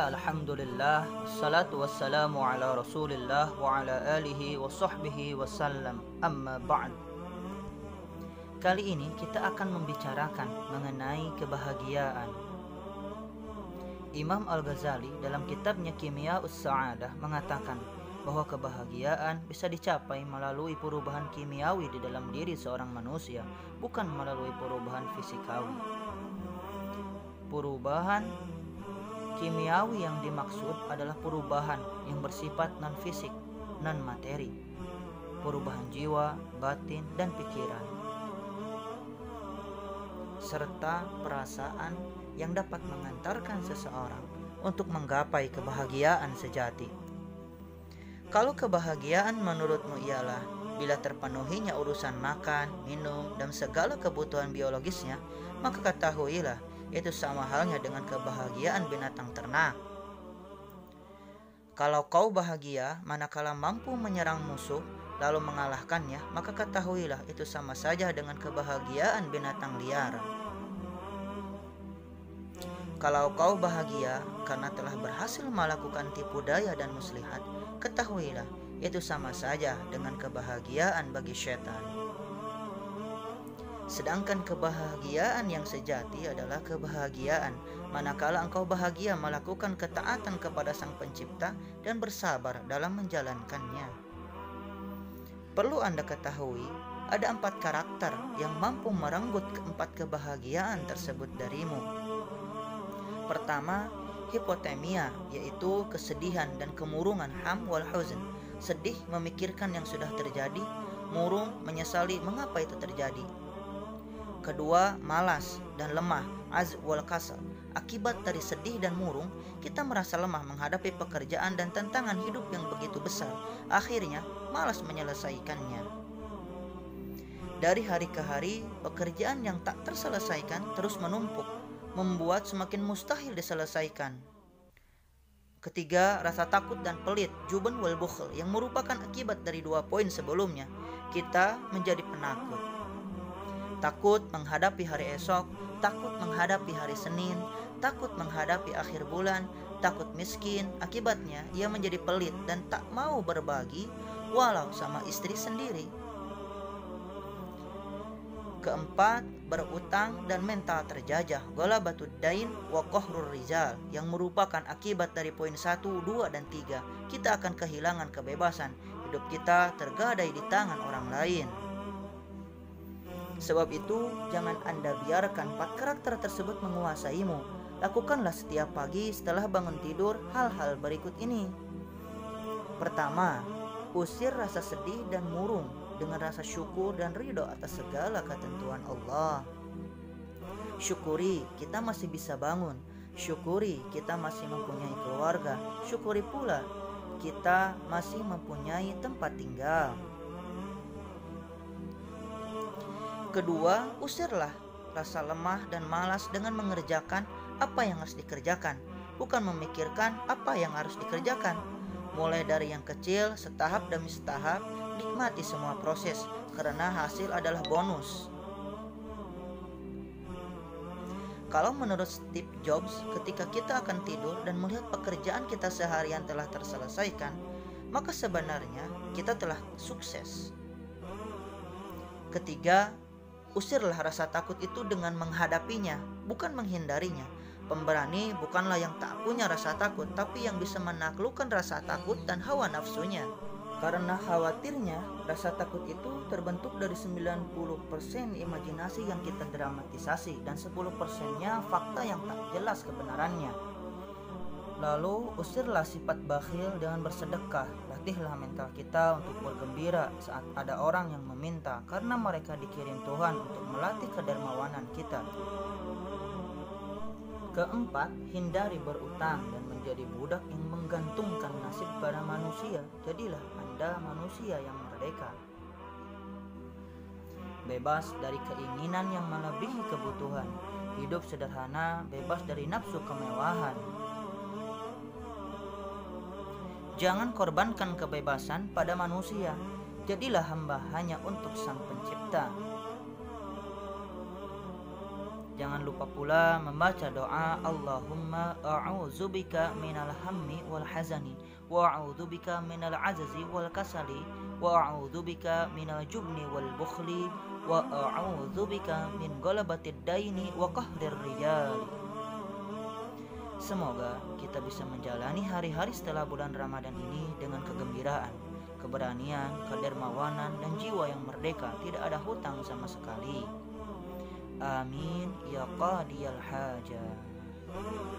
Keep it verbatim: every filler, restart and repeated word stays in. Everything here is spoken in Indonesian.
Bismillah, alhamdulillah, wassalatu wassalamu ala rasulillah wa ala alihi wa sahbihi wasallam, amma ba'd. Kali ini kita akan membicarakan mengenai kebahagiaan. Imam Al-Ghazali dalam kitabnya Kimya'us Sa'adah mengatakan bahwa kebahagiaan bisa dicapai melalui perubahan kimiawi di dalam diri seorang manusia, bukan melalui perubahan fisikawi. Perubahan kimiawi yang dimaksud adalah perubahan yang bersifat non-fisik, non-materi, perubahan jiwa, batin, dan pikiran, serta perasaan yang dapat mengantarkan seseorang untuk menggapai kebahagiaan sejati. Kalau kebahagiaan menurutmu ialah bila terpenuhinya urusan makan, minum, dan segala kebutuhan biologisnya, maka ketahuilah itu sama halnya dengan kebahagiaan binatang ternak. Kalau kau bahagia manakala mampu menyerang musuh lalu mengalahkannya, maka ketahuilah itu sama saja dengan kebahagiaan binatang liar. Kalau kau bahagia karena telah berhasil melakukan tipu daya dan muslihat, ketahuilah itu sama saja dengan kebahagiaan bagi setan. Sedangkan kebahagiaan yang sejati adalah kebahagiaan manakala engkau bahagia melakukan ketaatan kepada Sang Pencipta dan bersabar dalam menjalankannya. Perlu Anda ketahui, ada empat karakter yang mampu merenggut keempat kebahagiaan tersebut darimu. Pertama, hipotemia, yaitu kesedihan dan kemurungan, ham wal huzn, sedih memikirkan yang sudah terjadi, murung menyesali mengapa itu terjadi. Kedua, malas dan lemah, az wal kasal. Akibat dari sedih dan murung, kita merasa lemah menghadapi pekerjaan dan tantangan hidup yang begitu besar. Akhirnya, malas menyelesaikannya. Dari hari ke hari, pekerjaan yang tak terselesaikan terus menumpuk, membuat semakin mustahil diselesaikan. Ketiga, rasa takut dan pelit, juban wal bukhl, yang merupakan akibat dari dua poin sebelumnya. Kita menjadi penakut. Takut menghadapi hari esok, takut menghadapi hari Senin, takut menghadapi akhir bulan, takut miskin. Akibatnya ia menjadi pelit dan tak mau berbagi walau sama istri sendiri. Keempat, berutang dan mental terjajah, ghalabatud dain wa qahrur rijal, yang merupakan akibat dari poin satu, dua, dan tiga. Kita akan kehilangan kebebasan, hidup kita tergadai di tangan orang lain. Sebab itu, jangan Anda biarkan empat karakter tersebut menguasaimu. Lakukanlah setiap pagi setelah bangun tidur hal-hal berikut ini. Pertama, usir rasa sedih dan murung dengan rasa syukur dan ridho atas segala ketentuan Allah. Syukuri kita masih bisa bangun. Syukuri kita masih mempunyai keluarga. Syukuri pula kita masih mempunyai tempat tinggal. Kedua, usirlah rasa lemah dan malas dengan mengerjakan apa yang harus dikerjakan, bukan memikirkan apa yang harus dikerjakan. Mulai dari yang kecil, setahap demi setahap, nikmati semua proses, karena hasil adalah bonus. Kalau menurut Steve Jobs, ketika kita akan tidur dan melihat pekerjaan kita seharian telah terselesaikan, maka sebenarnya kita telah sukses. Ketiga, usirlah rasa takut itu dengan menghadapinya, bukan menghindarinya. Pemberani bukanlah yang tak punya rasa takut, tapi yang bisa menaklukkan rasa takut dan hawa nafsunya. Karena khawatirnya, rasa takut itu terbentuk dari sembilan puluh persen imajinasi yang kita dramatisasi dan sepuluh persennya fakta yang tak jelas kebenarannya. Lalu, usirlah sifat bakhil dengan bersedekah. Latihlah mental kita untuk bergembira saat ada orang yang meminta, karena mereka dikirim Tuhan untuk melatih kedermawanan kita. Keempat, hindari berutang dan menjadi budak yang menggantungkan nasib pada manusia. Jadilah Anda manusia yang merdeka, bebas dari keinginan yang melebihi kebutuhan, hidup sederhana, bebas dari nafsu kemewahan. Jangan korbankan kebebasan pada manusia. Jadilah hamba hanya untuk Sang Pencipta. Jangan lupa pula membaca doa Allahumma a'udzubika minal hammi wal hazani wa a'udzubika minal azazi wal kasali wa a'udzubika minal jubni wal bukhli wa a'udzubika min ghalabatid daini wa qahrir rijali. Semoga kita bisa menjalani hari-hari setelah bulan Ramadan ini dengan kegembiraan, keberanian, kedermawanan, dan jiwa yang merdeka, tidak ada hutang sama sekali. Amin ya qadiyal hajat.